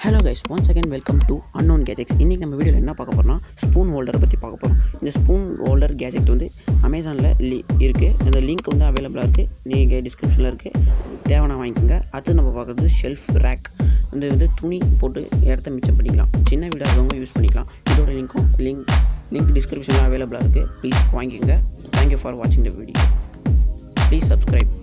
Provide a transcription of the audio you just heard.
Hello guys, once again welcome to unknown gadgets. இன்றைக்கி நம்ம வீடியோவில் என்ன பார்க்க போகிறோம்னா ஸ்பூன் ஹோல்டரை பற்றி பார்க்க போகிறோம். இந்த ஸ்பூன் ஹோல்டர் கேஜெட் வந்து அமேசானில் இருக்குது. இந்த லிங்க் வந்து அவைலபிளாக இருக்குது, நீங்கள் டிஸ்கிரிப்ஷனில் இருக்குது, தேவைன்னா வாங்கிக்கோங்க. அடுத்து நம்ம பார்க்குறது ஷெல்ஃப் ரேக். வந்து துணி போட்டு இடத்த மிச்சம் பண்ணிக்கலாம். சின்ன வீடாக இருக்கவங்க யூஸ் பண்ணிக்கலாம். இதோட லிங்க் டிஸ்கிரிப்ஷனில் அவைலபிளாக இருக்குது. ப்ளீஸ் வாங்கிக்கோங்க. தேங்க்யூ ஃபார் வாட்சிங் த வீடியோ. Please subscribe.